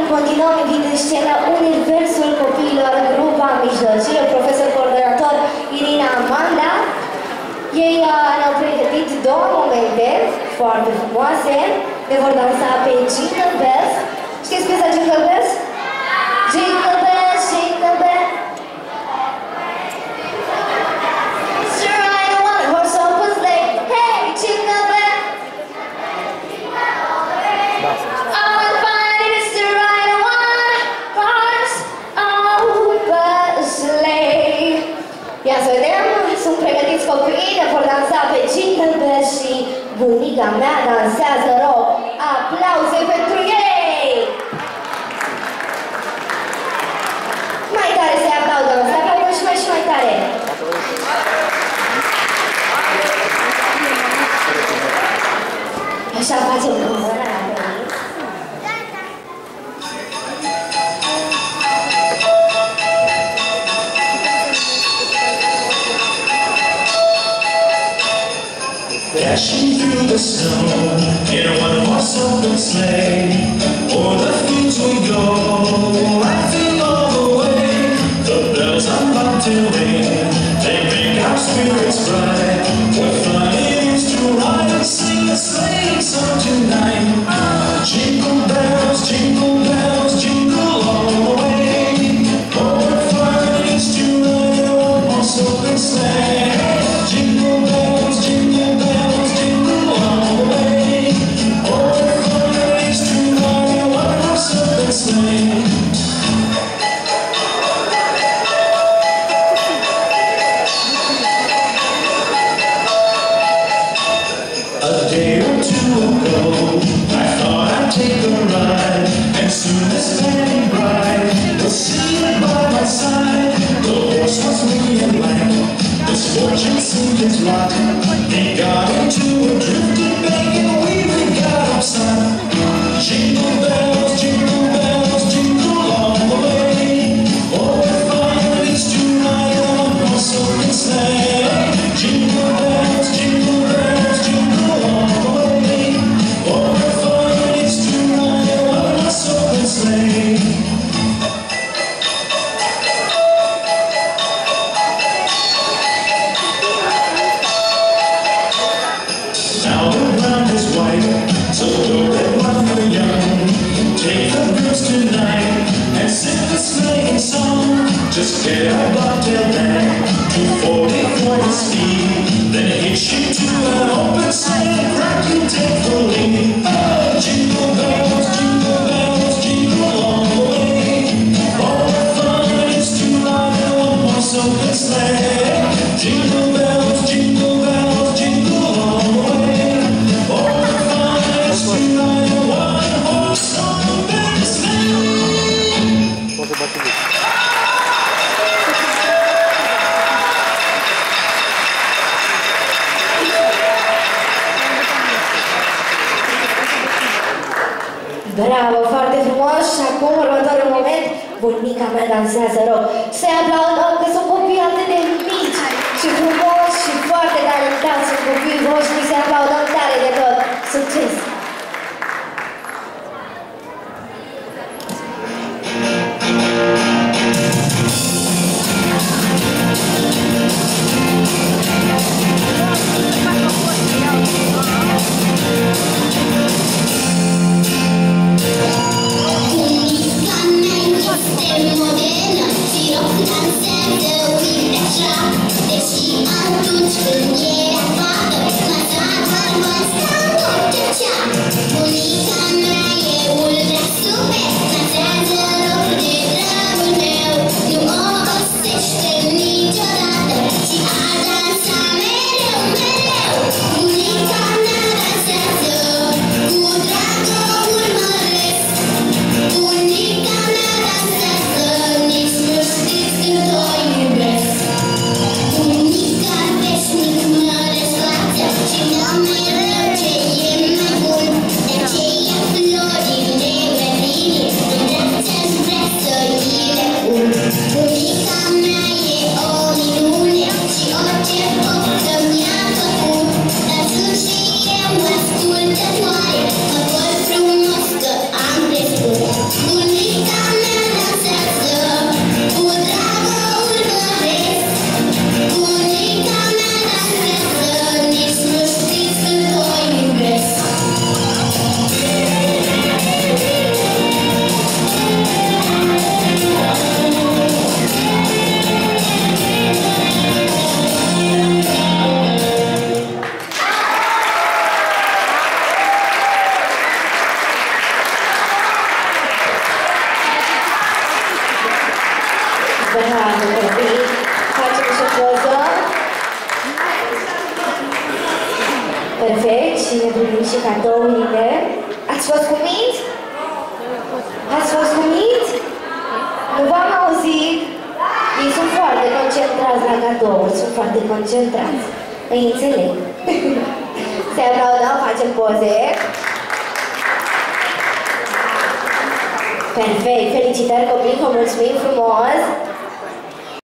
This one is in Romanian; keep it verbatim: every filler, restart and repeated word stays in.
continuăm, invit în scenă Universul Copiilor, grupa mijlocie, profesor coordonator Irina Amanda. Ei uh, ne-au pregătit două momente foarte frumoase. Ne vor dansa pe Jingle Bells. Știți piesa Jingle Bells? Jingle Bells, Jingle Bells. Ia să vedem, sunt pregătiți copiii, ne vor dansa pe Jingle Bells și bunica mea dansează rock. Aplauze pentru ei! Mai tare să-i aplaudăm, să aplaudăm și mai și mai tare! Așa facem cu mâna la venit. Dashing through the snow in a one-horse open sleigh, o'er the fields we go, laughing all the way. The bells on bobtail ring, they make our spirits bright. We're flying to ride and sing a sleighing song tonight. Jingle bells, jingle bells, jingle all the way. Oh, we're flying to ride a one-horse open sleigh. Jingle bells, jingle bells. A day or two ago, I thought I'd take a ride, and soon this very bride was seated by my side. The horse was me and black, misfortune seemed his lot. He got into a drifting bank and we got upside. Jingle bells, jingle bells, jingle all the way. Oh, what fun it is to ride on a horse open sleigh. Jingle bells, jingle bells, jingle all the way. Oh, what fun it is to ride on a horse open sleigh. Now the ground is white, so don't let one for young. Take the girls tonight and sing the sleighing song. Just get a bobtail down to forty for the speed, then hitch you to an open sleigh and rock you take the lead. Oh, jingle bells, jingle bells, jingle all the way. Oh, what fun it is to ride in a one-horse open sleigh. Jingle bells, jingle bells, jingle all the way. Oh, what fun it is to ride in a one-horse open sleigh. Bravo, foarte frumos! Și acum, următorul moment, bunica mea dansează rock. Să-i aplaudăm că sunt copii atât de mici și frumoși și foarte talentați. Sunt copiii voștri, să-i aplaudăm tare de tot. Succes! Deși atunci când era fată, mă trag, mă Bravo, copii! Facem și o poză. Perfect, și ne primim și cadourile. Ați fost cuminți? Ați fost cuminți? Nu v-am auzit? Ei sunt foarte concentrați la cadouri, sunt foarte concentrați. Îi înțeleg. Se aplaudăm, facem poze. Perfect, felicitări copii, vă mulțumim frumos.